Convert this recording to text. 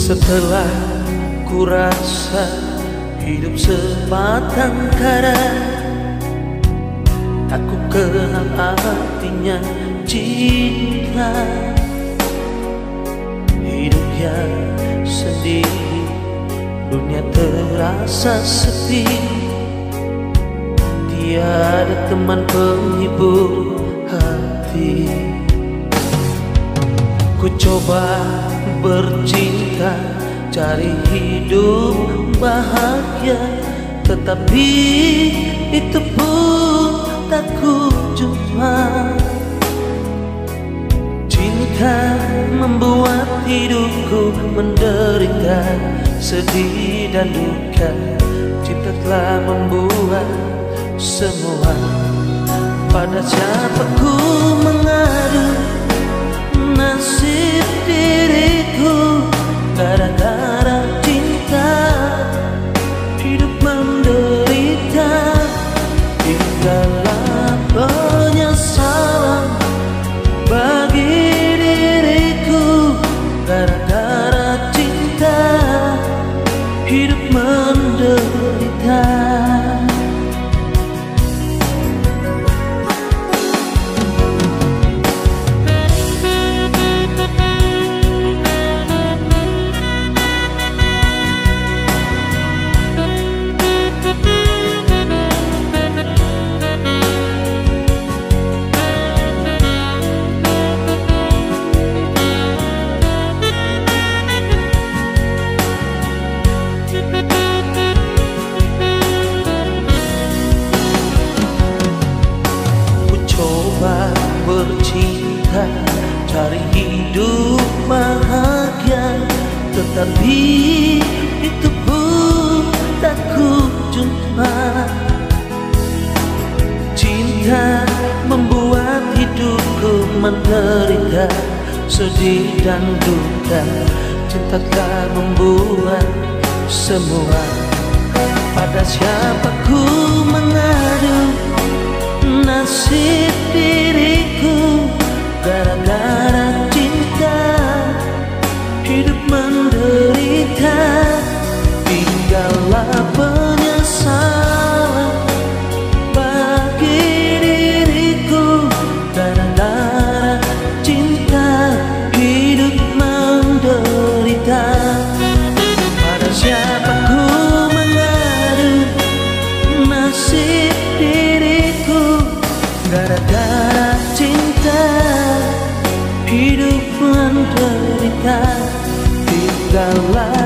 Setelah ku rasa hidup sebatang kara, aku kenal artinya cinta. Hidup yang sendiri, dunia terasa sepi. Tiada teman penghibur hati. Ku coba bercinta, cari hidup bahagia, tetapi itu pun tak ku jumpa. Cinta membuat hidupku menderita, sedih dan duka. Cinta telah membuat semua. Pada siapa ku mengadu nasib diriku? Gara-gara cinta hidup menderita. Tinggallah penyesalan bagi diriku. Gara-gara cinta hidup menderita. Bercinta, cari hidup bahagia, tetapi itu pun tak ku jumpa. Cinta membuat hidupku menderita, sedih dan duka. Cinta telah membuat semua. Pada siapa ku mengadu nasib diriku? Gara-gara cinta hidup menderita. Tinggallah penyesalan bagi diriku. Gara-gara cinta hidup menderita. Pada siapa ku mengadu nasib diriku? Gara-gara cinta hidup menderita. Tinggallah